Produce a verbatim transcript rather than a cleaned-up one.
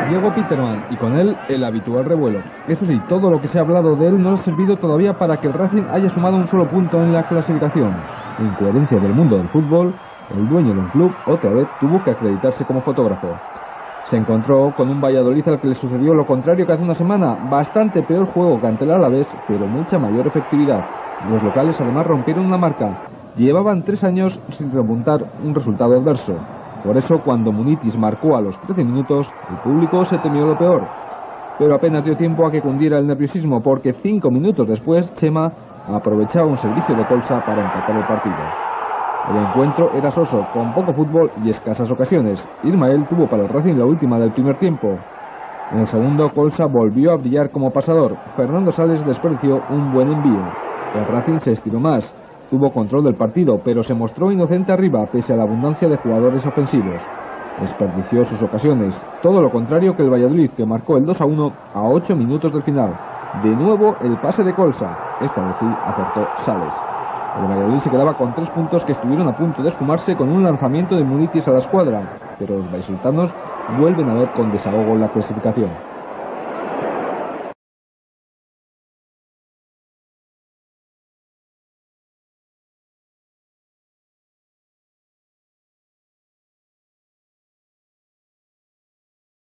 Diego Peterman, y con él el habitual revuelo. Eso sí, todo lo que se ha hablado de él no ha servido todavía para que el Racing haya sumado un solo punto en la clasificación. Incoherencia del mundo del fútbol, el dueño del club otra vez tuvo que acreditarse como fotógrafo. Se encontró con un Valladolid al que le sucedió lo contrario que hace una semana, bastante peor juego que ante el Alavés, pero mucha mayor efectividad. Los locales además rompieron una marca, llevaban tres años sin remontar un resultado adverso. Por eso, cuando Munitis marcó a los trece minutos, el público se temió lo peor. Pero apenas dio tiempo a que cundiera el nerviosismo, porque cinco minutos después, Chema aprovechaba un servicio de Colsa para empatar el partido. El encuentro era soso, con poco fútbol y escasas ocasiones. Ismael tuvo para el Racing la última del primer tiempo. En el segundo, Colsa volvió a brillar como pasador. Fernando Sales desperdició un buen envío. El Racing se estiró más. Tuvo control del partido, pero se mostró inocente arriba, pese a la abundancia de jugadores ofensivos. Desperdició sus ocasiones, todo lo contrario que el Valladolid, que marcó el dos a uno a ocho minutos del final. De nuevo el pase de Colsa, esta vez sí acertó Sales. El Valladolid se quedaba con tres puntos que estuvieron a punto de esfumarse con un lanzamiento de Munitis a la escuadra, pero los vallisoletanos vuelven a ver con desahogo la clasificación.